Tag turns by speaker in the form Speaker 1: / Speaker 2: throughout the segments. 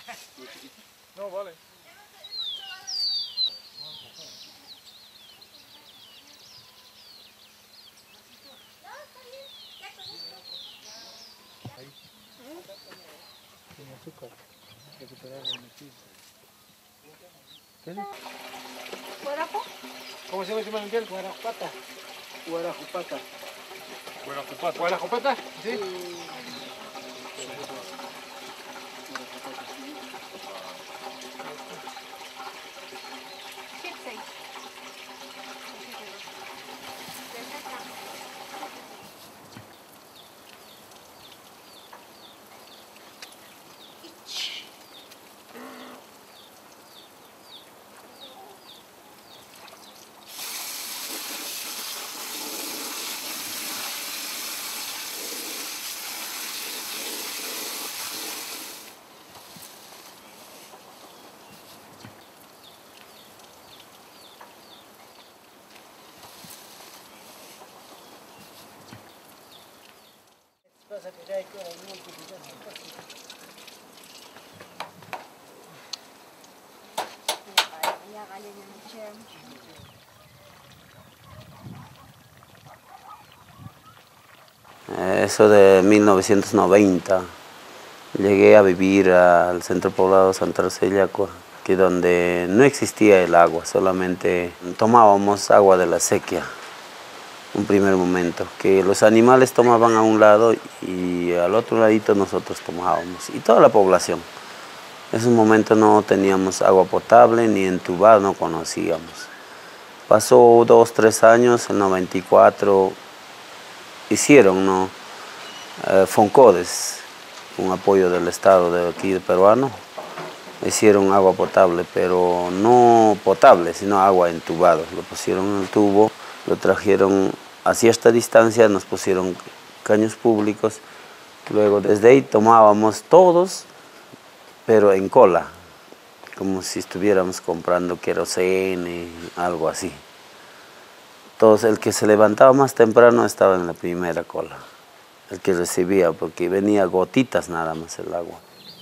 Speaker 1: No, vale.
Speaker 2: Tiene azúcar.
Speaker 3: ¿Guarapo?
Speaker 1: ¿Cómo se llama ese manantial?
Speaker 2: Guarajupata. Guarajupata.
Speaker 1: Guarajupata. ¿Guarajupata? Sí.
Speaker 4: Eso de 1990, llegué a vivir al centro poblado Santa Rosa de Illacua, que donde no existía el agua, solamente tomábamos agua de la sequía. Un primer momento, que los animales tomaban a un lado y al otro ladito nosotros tomábamos, y toda la población. En ese momento no teníamos agua potable, ni entubada no conocíamos. Pasó 2, 3 años, en 94 hicieron, ¿no? Foncodes, un apoyo del Estado de aquí de peruano, hicieron agua potable, pero no potable, sino agua entubada. Lo pusieron en el tubo, lo trajeron hacia esta distancia, nos pusieron caños públicos, luego desde ahí tomábamos todos, pero en cola, como si estuviéramos comprando querosene, algo así. Entonces el que se levantaba más temprano estaba en la primera cola, el que recibía, porque venía gotitas nada más el agua.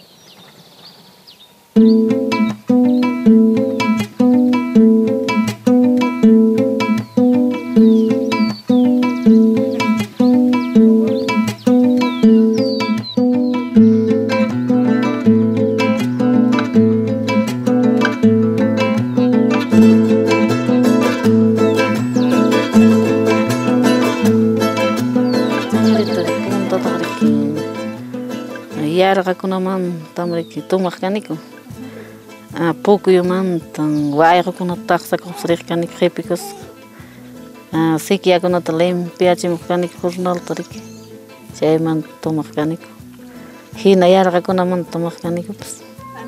Speaker 5: Yarqakunaman tamriki tumaq-kaniku. Pukyumantan wayqukuna taqsakuq riq-kaniku qhipikus. Sikyakunata limpiachimuq-kaniku jornalta riki. Chayman tumaq-kaniku. Hina yarqakunaman tumaq-kanikupas.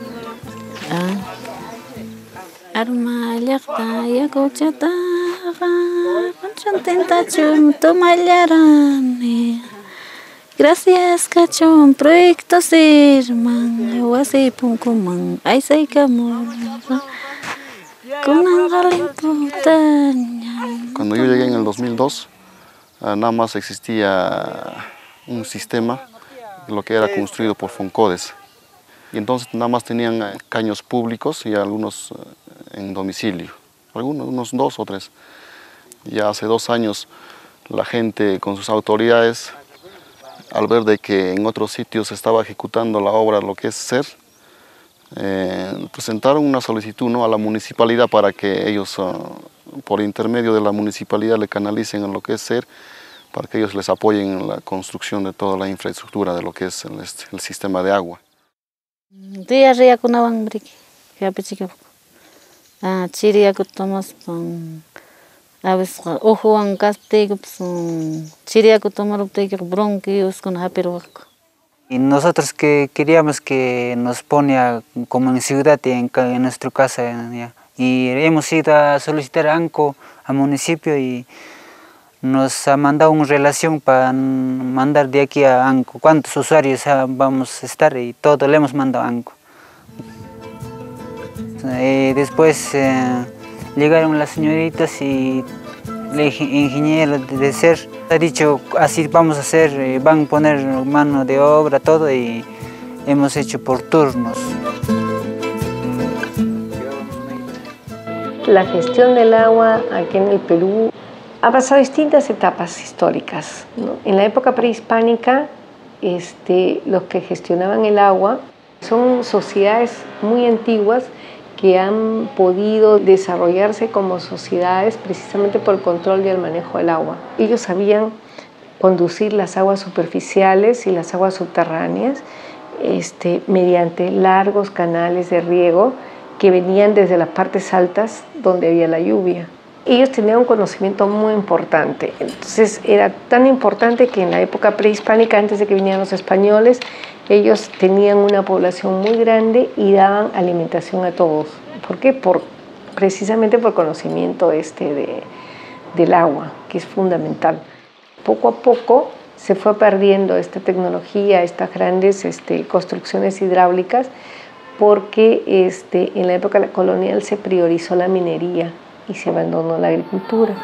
Speaker 5: Arma llaqta yakuchataqa qanchantintachum tumallarani. Gracias kachun proyecto sirman wasi punkuman aysaykamurqa kunanqa limputaña.
Speaker 6: Cuando yo llegué en el 2002, nada más existía un sistema, lo que era construido por Foncodes. Y entonces nada más tenían caños públicos y algunos en domicilio, unos 2 o 3. Ya hace 2 años la gente con sus autoridades, al ver de que en otros sitios se estaba ejecutando la obra, lo que es SER, presentaron una solicitud, ¿no?, a la municipalidad para que ellos, por intermedio de la municipalidad, le canalicen en lo que es SER, para que ellos les apoyen en la construcción de toda la infraestructura de lo que es el sistema de agua.
Speaker 5: Día riyakunawan briki, kapichika. Chiriyakutomas a veces ujuwan castigo, chiriyakutomaruptiki bronquios con hapiruwaqku.
Speaker 2: Y nosotros que queríamos que nos pone como en ciudad, en nuestra casa, ya. Y hemos ido a solicitar a ANCO, al municipio, y nos ha mandado una relación para mandar de aquí a ANCO. ¿Cuántos usuarios vamos a estar? Y todo le hemos mandado a ANCO. Después llegaron las señoritas y el ingeniero de SER ha dicho así vamos a hacer, van a poner mano de obra, todo, y hemos hecho por turnos.
Speaker 3: La gestión del agua aquí en el Perú ha pasado distintas etapas históricas, ¿no? En la época prehispánica, los que gestionaban el agua son sociedades muy antiguas que han podido desarrollarse como sociedades precisamente por el control y el manejo del agua. Ellos sabían conducir las aguas superficiales y las aguas subterráneas mediante largos canales de riego que venían desde las partes altas donde había la lluvia. Ellos tenían un conocimiento muy importante, entonces era tan importante que en la época prehispánica, antes de que vinieran los españoles, ellos tenían una población muy grande y daban alimentación a todos. ¿Por qué? Precisamente por conocimiento del agua, que es fundamental. Poco a poco se fue perdiendo esta tecnología, estas grandes construcciones hidráulicas, porque en la época colonial se priorizó la minería y se abandonó la agricultura.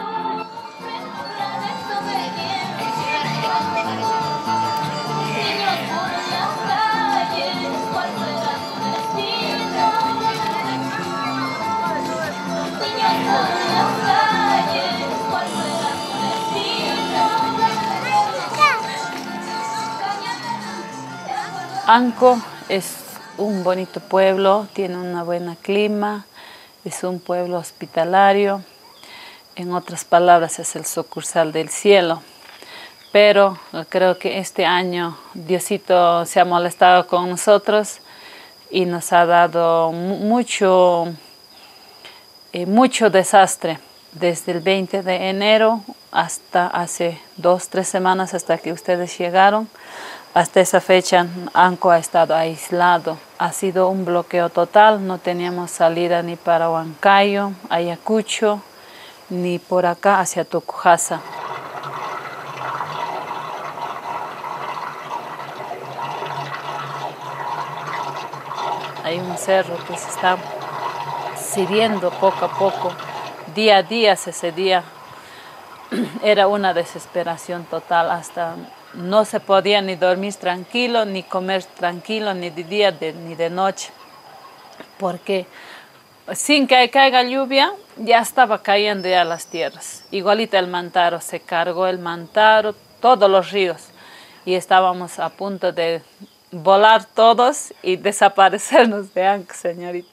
Speaker 7: Anco es un bonito pueblo, tiene un buen clima, es un pueblo hospitalario, en otras palabras es el sucursal del cielo. Pero creo que este año Diosito se ha molestado con nosotros y nos ha dado mucho desastre. Desde el 20 de enero hasta hace 2-3 semanas, hasta que ustedes llegaron, hasta esa fecha Anco ha estado aislado. Ha sido un bloqueo total, no teníamos salida ni para Huancayo, Ayacucho, ni por acá hacia Tucujasa. Hay un cerro que se está cediendo poco a poco, día a día se cedía. Era una desesperación total, hasta no se podía ni dormir tranquilo, ni comer tranquilo, ni de día ni de noche, porque sin que caiga lluvia ya estaba cayendo ya las tierras. Igualito el Mantaro, se cargó el Mantaro, todos los ríos, y estábamos a punto de volar todos y desaparecernos de Anco, señorita.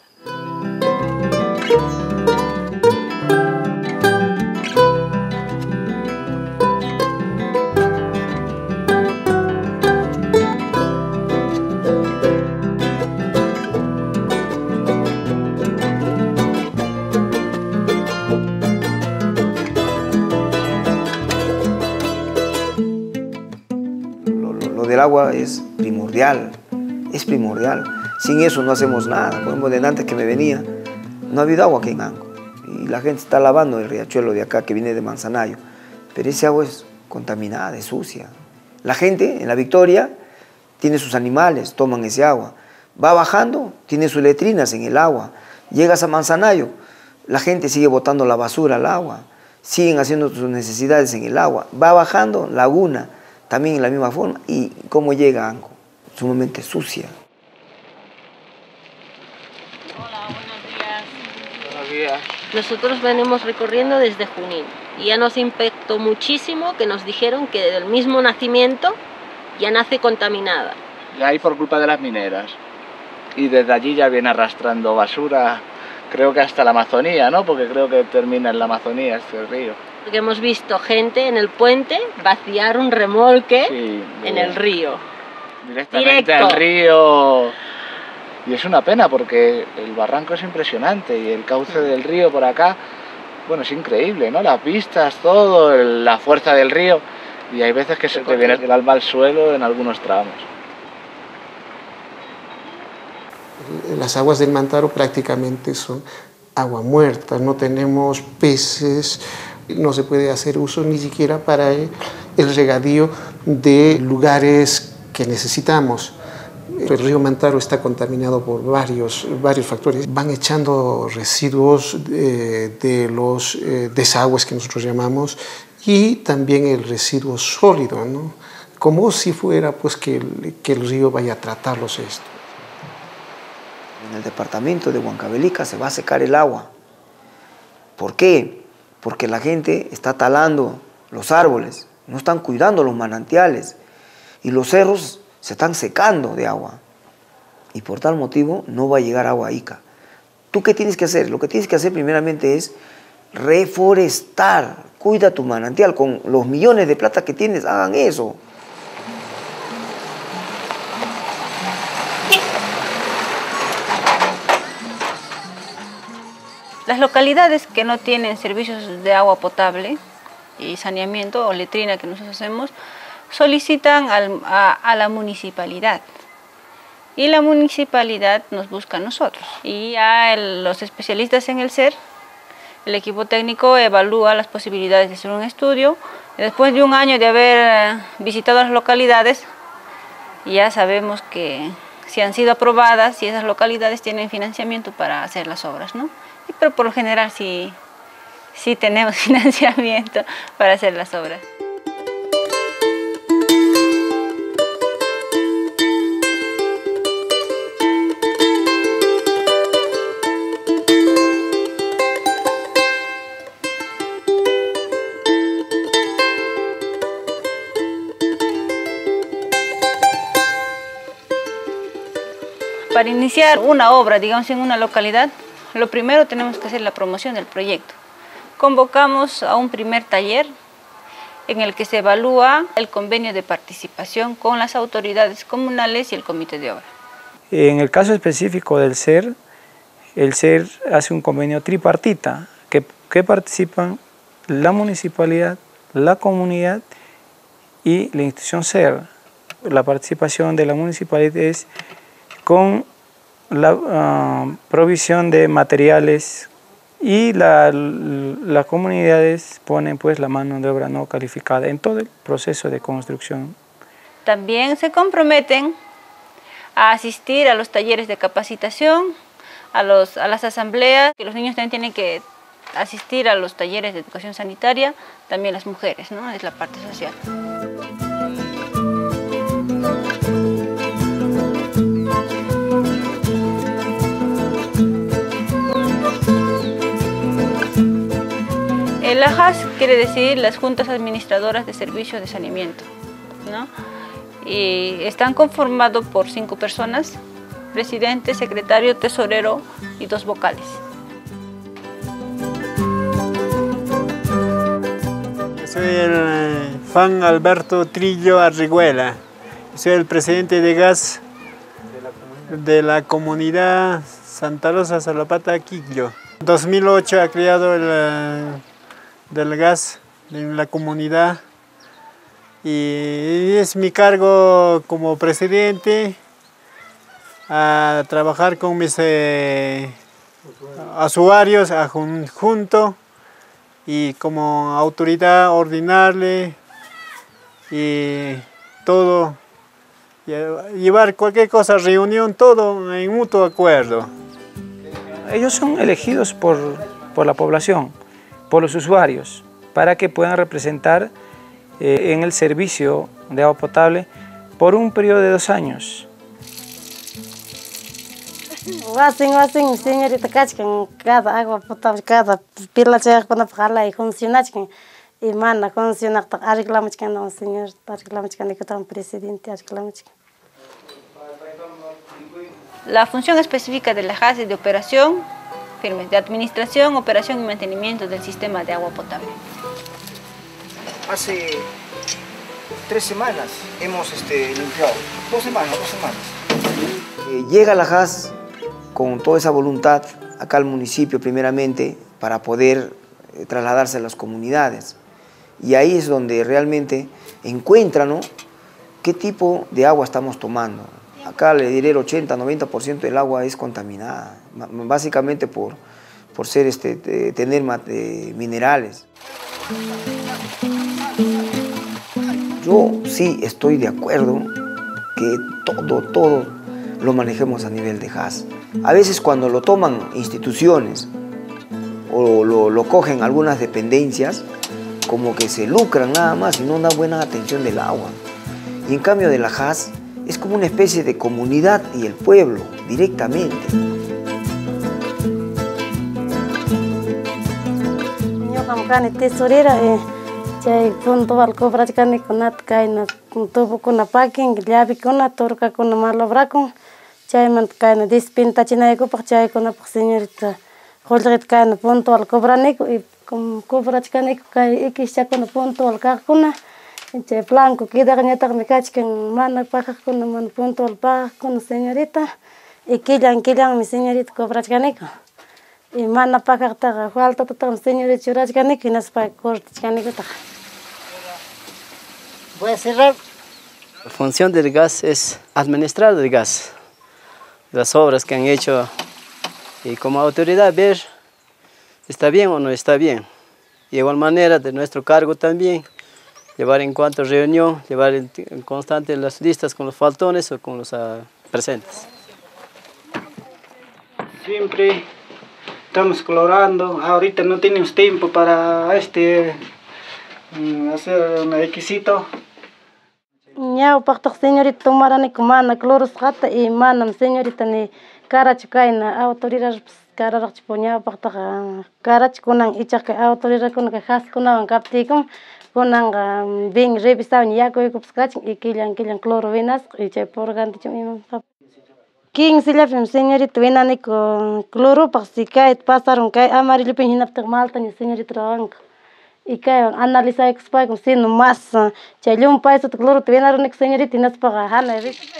Speaker 8: El agua es primordial. Sin eso no hacemos nada. Por ejemplo, de antes que me venía, no ha habido agua aquí en Anco. Y la gente está lavando el riachuelo de acá que viene de Manzanayo. Pero ese agua es contaminada, es sucia. La gente en La Victoria tiene sus animales, toman ese agua. Va bajando, tiene sus letrinas en el agua. Llegas a Manzanayo, la gente sigue botando la basura al agua. Siguen haciendo sus necesidades en el agua. Va bajando, laguna, también en la misma forma. ¿Y cómo llega a Anco? Sumamente sucia.
Speaker 5: Hola, buenos días.
Speaker 1: Buenos días.
Speaker 5: Nosotros venimos recorriendo desde Junín y ya nos impactó muchísimo que nos dijeron que del mismo nacimiento ya nace contaminada.
Speaker 9: Ya ahí por culpa de las mineras. Y desde allí ya viene arrastrando basura, creo que hasta la Amazonía, ¿no? Porque creo que termina en la Amazonía este río.
Speaker 5: Porque hemos visto gente en el puente vaciar un remolque en el río.
Speaker 9: Directamente al río. Y es una pena porque el barranco es impresionante y el cauce del río por acá, bueno, es increíble, ¿no? Las vistas, todo, la fuerza del río. Y hay veces que se te viene el alma al suelo en algunos tramos.
Speaker 10: Las aguas del Mantaro prácticamente son agua muerta, no tenemos peces, no se puede hacer uso ni siquiera para el regadío de lugares que necesitamos. El río Mantaro está contaminado por varios factores. Van echando residuos de los desagües que nosotros llamamos y también el residuo sólido, ¿no? Como si fuera pues, que el río vaya a tratarlos esto.
Speaker 8: En el departamento de Huancavelica se va a secar el agua. ¿Por qué? Porque la gente está talando los árboles, no están cuidando los manantiales y los cerros se están secando de agua. Y por tal motivo no va a llegar agua a Ica. ¿Tú qué tienes que hacer? Lo que tienes que hacer primeramente es reforestar. Cuida tu manantial. Con los millones de plata que tienes, hagan eso.
Speaker 11: Las localidades que no tienen servicios de agua potable y saneamiento o letrina que nosotros hacemos, solicitan a la municipalidad. Y la municipalidad nos busca a nosotros. Y ya los especialistas en el SER, el equipo técnico evalúa las posibilidades de hacer un estudio. Y después de un año de haber visitado las localidades, ya sabemos que si han sido aprobadas y esas localidades tienen financiamiento para hacer las obras, ¿no? Pero por lo general sí tenemos financiamiento para hacer las obras. Para iniciar una obra, digamos, en una localidad, lo primero tenemos que hacer la promoción del proyecto. Convocamos a un primer taller en el que se evalúa el convenio de participación con las autoridades comunales y el comité de obra.
Speaker 12: En el caso específico del SER, el SER hace un convenio tripartita que participan la municipalidad, la comunidad y la institución SER. La participación de la municipalidad es con la provisión de materiales y las comunidades ponen pues la mano de obra no calificada en todo el proceso de construcción.
Speaker 11: También se comprometen a asistir a los talleres de capacitación, a las asambleas, que los niños también tienen que asistir a los talleres de educación sanitaria, también las mujeres, ¿no? Es la parte social. El AJAS quiere decir las Juntas Administradoras de Servicios de Saneamiento, ¿no? Y están conformados por 5 personas, presidente, secretario, tesorero y 2 vocales.
Speaker 13: Soy el Juan Alberto Trillo Arriguela, soy el presidente de GAS de la comunidad Santa Rosa Salopata Quillo. En 2008 ha creado del gas en la comunidad y es mi cargo como presidente a trabajar con mis usuarios junto y como autoridad ordenarle y todo, llevar cualquier cosa, reunión, todo en mutuo acuerdo.
Speaker 12: Ellos son elegidos por la población, por los usuarios, para que puedan representar en el servicio de agua potable por un periodo de 2 años.
Speaker 14: Señorita Kachkan, cada agua potable, cada pila de agua potable y funcionachkan, y mana funcionar, arreglamos no, señor, arreglamos que estamos presidente, arreglamos.
Speaker 11: La función específica de la AJAS es de operación, de administración, operación y mantenimiento del sistema de agua potable.
Speaker 8: Hace 3 semanas hemos limpiado, 2 semanas. Llega la AJAS con toda esa voluntad acá al municipio primeramente para poder trasladarse a las comunidades. Y ahí es donde realmente encuentran, ¿no?, qué tipo de agua estamos tomando. Acá le diré el 80-90% del agua es contaminada, básicamente por ser, tener minerales. Yo sí estoy de acuerdo que todo lo manejemos a nivel de AJAS. A veces cuando lo toman instituciones o lo cogen algunas dependencias, como que se lucran nada más y no dan buena atención del agua. Y en cambio de la AJAS es como una especie de comunidad y el pueblo directamente.
Speaker 14: cani tesorera chay puntual cobrachkani kunata kayna tubukuna pakin llavikuna turkakuna malobrakun chaymanta kayna despintachinaykupaq chaykunapaq señorita qullqita kayna puntual cobraniku y cobrachkaniku kay ikishchakuna puntual kaqkuna chay blanco quedaqñataqmi kachkan mana paqaqkuna mana puntual paqaqkuna señorita y killanmi señorita cobrachkaniku y mana paqaqtaqa faltatataqa señorita churachkaniku hinaspa cortichkanikutaqa.
Speaker 15: Voy a cerrar. La función del gas es administrar el gas, las obras que han hecho y como autoridad ver está bien o no está bien. De igual manera de nuestro cargo también, llevar en cuanto a reunión, llevar en constante las listas con los faltones o con los presentes.
Speaker 12: Siempre estamos explorando, ahorita no tenemos tiempo para hacer un requisito.
Speaker 14: Ñawpaqtaq señorita tomaraniku mana clorosqata y manam señorita ni karachu kayna autoridad kararaqchu ñawpaqtaqa karachu kunan ichaqa autoridadkuna kay haskunawan kaptikun kunanqa bien revisado yakuykupas kachin y killan cloro winasqa y chay purgantichun ima 15 llapi señorita winaniku cloropaq si kay pasaron kay amarillopi hinaptiqa maltaña señorita rawanqa y kay analizaykuspayku sino más chay llumpaysuta clorota winaruniku señorita hinaspaqa hanay rikupe.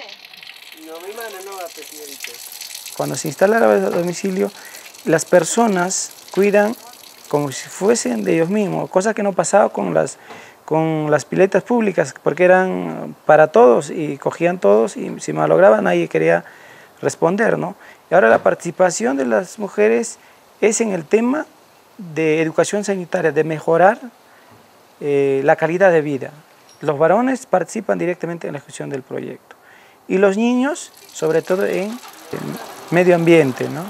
Speaker 12: Cuando se instala el domicilio, las personas cuidan como si fuesen de ellos mismos, cosa que no pasaba con las piletas públicas, porque eran para todos y cogían todos y si malograban nadie quería responder, ¿no? Y ahora la participación de las mujeres es en el tema de educación sanitaria, de mejorar la calidad de vida. Los varones participan directamente en la ejecución del proyecto y los niños, sobre todo en medio ambiente, ¿no?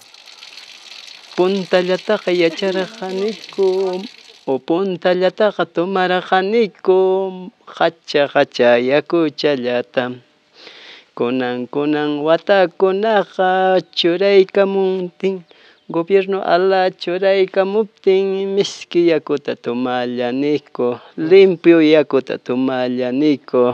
Speaker 15: Puntallataqa yacharaqaniku o puntallataqa tomaraqaniku hacha yakuchallata kunan watakunaqa churaykamuntin gobierno ala churaykamuptin miski yakuta tomallaniku limpio yakuta tomallaniku.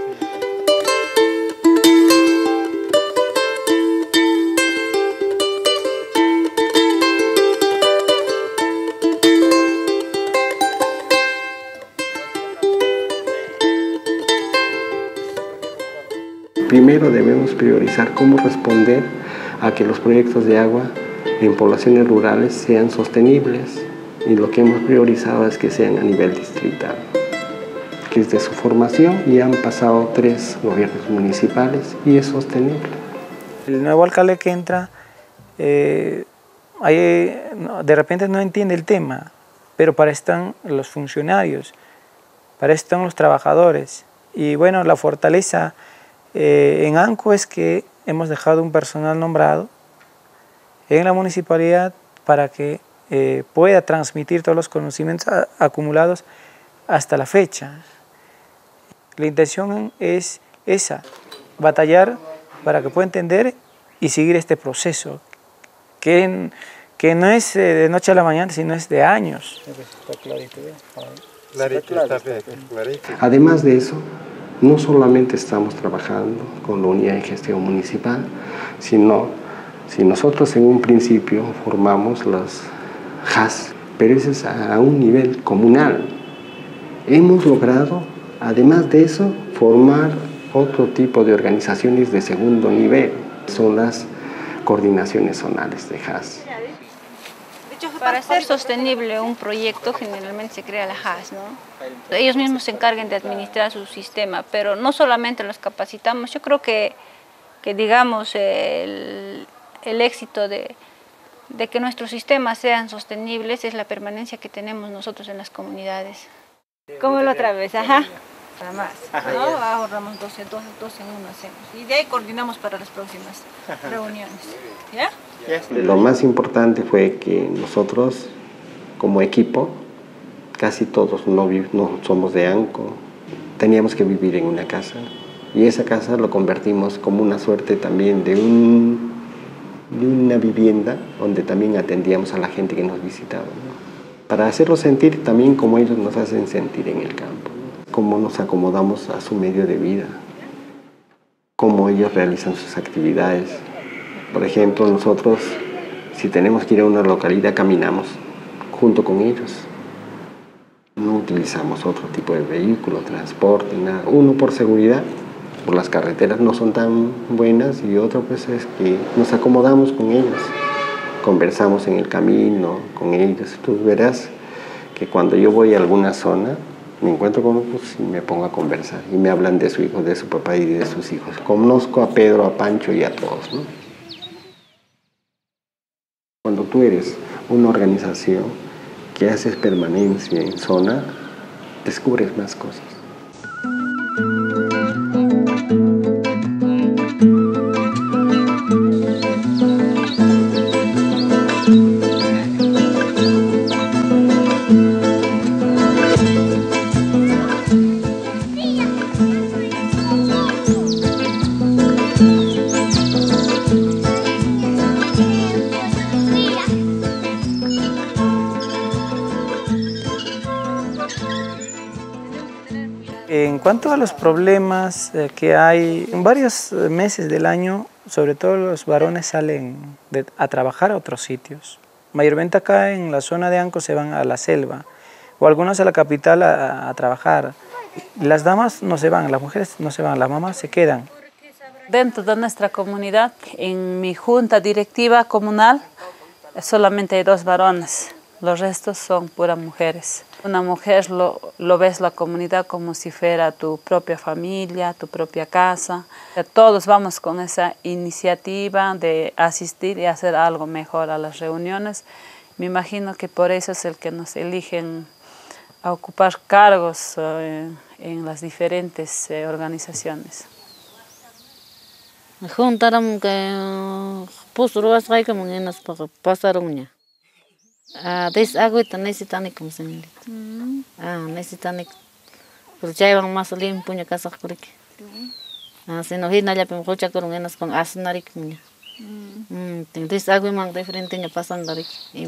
Speaker 16: Primero debemos priorizar cómo responder a que los proyectos de agua en poblaciones rurales sean sostenibles y lo que hemos priorizado es que sean a nivel distrital. Desde su formación ya han pasado 3 gobiernos municipales y es sostenible.
Speaker 12: El nuevo alcalde que entra de repente no entiende el tema, pero para eso están los funcionarios, para eso están los trabajadores y bueno, la fortaleza en ANCO es que hemos dejado un personal nombrado en la municipalidad para que pueda transmitir todos los conocimientos acumulados hasta la fecha. La intención es esa, batallar para que pueda entender y seguir este proceso, que no es de noche a la mañana, sino es de años.
Speaker 16: Además de eso, no solamente estamos trabajando con la unidad de gestión municipal, sino si nosotros en un principio formamos las JAS, pero eso es a un nivel comunal. Hemos logrado, además de eso, formar otro tipo de organizaciones de segundo nivel. Son las coordinaciones zonales de JAS.
Speaker 11: Para ser sostenible un proyecto generalmente se crea la JAS, ¿no? Ellos mismos se encargan de administrar su sistema, pero no solamente los capacitamos. Yo creo que digamos, el éxito de que nuestros sistemas sean sostenibles es la permanencia que tenemos nosotros en las comunidades. Como la otra vez, ajá. Para más, ¿no? Ahorramos 12 en uno hacemos. Y de ahí coordinamos para las próximas reuniones. ¿Ya?
Speaker 16: Lo más importante fue que nosotros, como equipo, casi todos no somos de ANCO, teníamos que vivir en una casa. Y esa casa lo convertimos como una suerte también de una vivienda donde también atendíamos a la gente que nos visitaba, ¿no? para hacerlos sentir también como ellos nos hacen sentir en el campo, cómo nos acomodamos a su medio de vida, cómo ellos realizan sus actividades. Por ejemplo, nosotros, si tenemos que ir a una localidad, caminamos junto con ellos. No utilizamos otro tipo de vehículo, transporte, nada. Uno, por seguridad, por las carreteras no son tan buenas, y otro pues es que nos acomodamos con ellos. Conversamos en el camino con ellos. Tú verás que cuando yo voy a alguna zona, me encuentro con ellos y me pongo a conversar. Y me hablan de su hijo, de su papá y de sus hijos. Conozco a Pedro, a Pancho y a todos, ¿no? Cuando tú eres una organización que haces permanencia en zona, descubres más cosas.
Speaker 12: En cuanto a los problemas que hay, en varios meses del año, sobre todo los varones salen a trabajar a otros sitios. Mayormente acá en la zona de Anco se van a la selva, o algunos a la capital a trabajar. Las damas no se van, las mujeres no se van, las mamás se quedan.
Speaker 7: Dentro de nuestra comunidad, en mi junta directiva comunal, solamente hay 2 varones. Los restos son puras mujeres. Una mujer lo ves la comunidad como si fuera tu propia familia, tu propia casa. Todos vamos con esa iniciativa de asistir y hacer algo mejor a las reuniones. Me imagino que por eso es el que nos eligen a ocupar cargos en las diferentes organizaciones.
Speaker 17: Juntaron que pusuruas hay como en las pasaron. Agüita necesitan como señorita. Necesitan pues ya van más limpio casa por aquí. Si no hina ya pemcocha con unas con asnarik muña. Entonces agua más diferente ya pasan dari.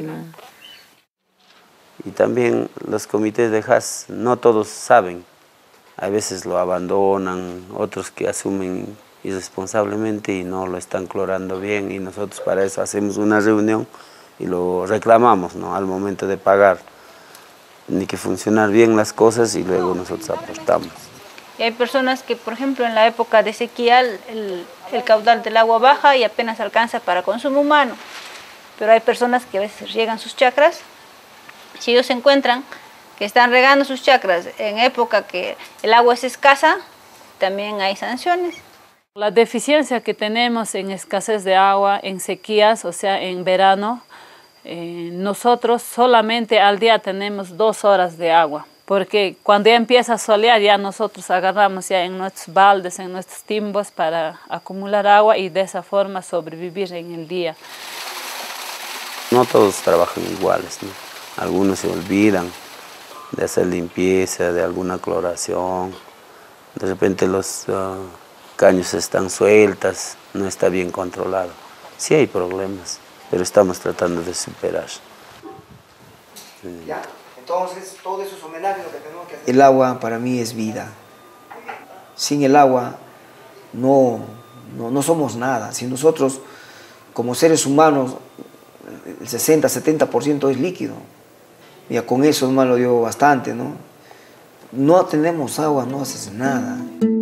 Speaker 4: Y también los comités de HAS, no todos saben. A veces lo abandonan, otros que asumen irresponsablemente y no lo están clorando bien, y nosotros para eso hacemos una reunión y lo reclamamos, ¿no? Al momento de pagar. Ni que funcionar bien las cosas y luego nosotros aportamos.
Speaker 11: Y hay personas que, por ejemplo, en la época de sequía, el caudal del agua baja y apenas alcanza para consumo humano. Pero hay personas que a veces riegan sus chacras. Si ellos se encuentran que están regando sus chacras en época que el agua es escasa, también hay sanciones.
Speaker 7: La deficiencia que tenemos en escasez de agua, en sequías, o sea, en verano, nosotros solamente al día tenemos 2 horas de agua, porque cuando ya empieza a solear ya nosotros agarramos ya en nuestros baldes, en nuestros timbos para acumular agua y de esa forma sobrevivir en el día.
Speaker 4: No todos trabajan iguales, ¿no? Algunos se olvidan de hacer limpieza, de alguna cloración, de repente los caños están sueltas, no está bien controlado. Sí hay problemas, pero estamos tratando de superar.
Speaker 8: Ya, entonces todo eso es homenaje a lo que tenemos que hacer. El agua para mí es vida. Sin el agua no somos nada. Si nosotros como seres humanos el 60-70% es líquido, ya con eso es lo dio bastante, ¿no? No tenemos agua, no haces nada.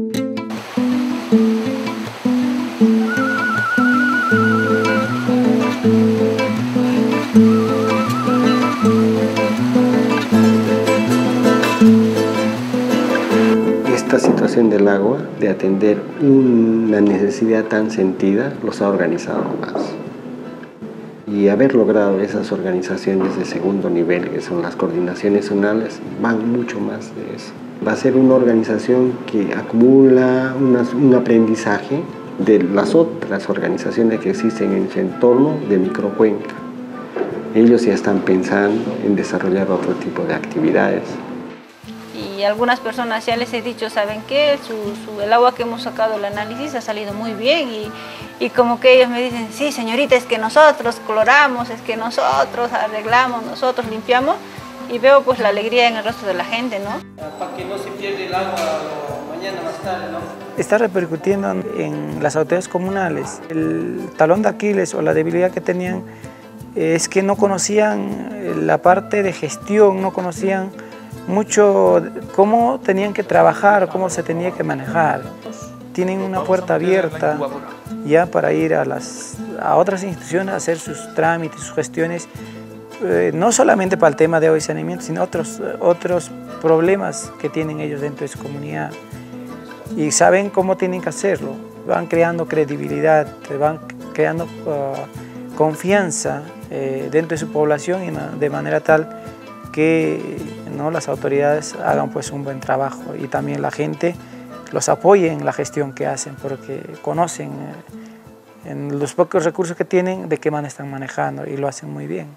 Speaker 16: Esta situación del agua, de atender una necesidad tan sentida, los ha organizado más. Y haber logrado esas organizaciones de segundo nivel, que son las coordinaciones zonales, van mucho más de eso. Va a ser una organización que acumula un aprendizaje de las otras organizaciones que existen en su entorno de microcuenca. Ellos ya están pensando en desarrollar otro tipo de actividades.
Speaker 11: Y algunas personas ya les he dicho, ¿saben qué? El agua que hemos sacado del análisis ha salido muy bien y como que ellos me dicen, sí señorita, es que nosotros cloramos, es que nosotros arreglamos, nosotros limpiamos, y veo pues la alegría en el rostro de la gente, ¿no?
Speaker 15: Para que no se pierda el agua mañana más tarde, ¿no?
Speaker 12: Está repercutiendo en las autoridades comunales. El talón de Aquiles o la debilidad que tenían es que no conocían la parte de gestión, no conocían mucho cómo tenían que trabajar, cómo se tenía que manejar. Tienen una puerta abierta ya para ir a otras instituciones a hacer sus trámites, sus gestiones, no solamente para el tema de agua y saneamiento, sino otros problemas que tienen ellos dentro de su comunidad. Y saben cómo tienen que hacerlo, van creando credibilidad, van creando confianza dentro de su población y de manera tal que ¿no? las autoridades hagan pues un buen trabajo y también la gente los apoye en la gestión que hacen porque conocen en los pocos recursos que tienen de qué manera están manejando y lo hacen muy bien.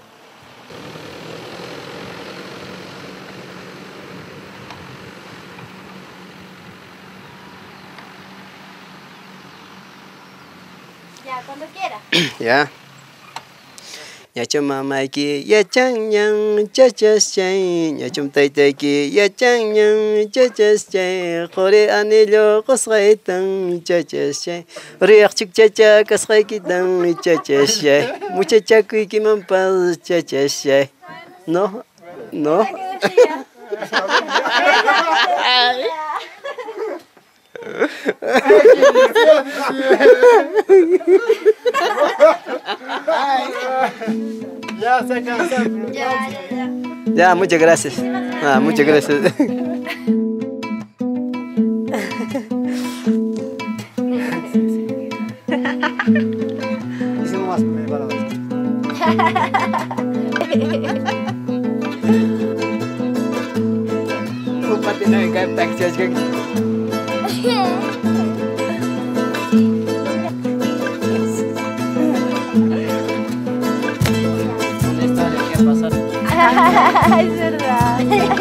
Speaker 5: Ya, cuando quiera.
Speaker 15: Ya. Ya chum mamá ki ya chang yang chachas chay ya chum tay tay ki ya chang yang chachas chay khore anilo qasqay tan chachas chay riq chik chacha qasqay ki tan chachas chay muchacha kuy ki mampas chachas chay no
Speaker 13: Ya se cansó.
Speaker 15: Ya, muchas gracias. Muchas gracias.
Speaker 13: Hicimos más para
Speaker 15: Pati na kayak backstage kan.
Speaker 5: Es verdad.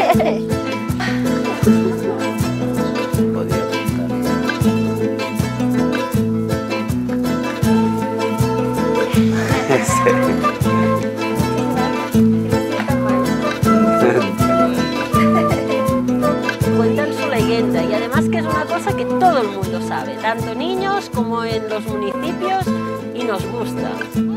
Speaker 5: Cuentan su leyenda y además que es una cosa que todo el mundo sabe, tanto niños como en los municipios, y nos gusta.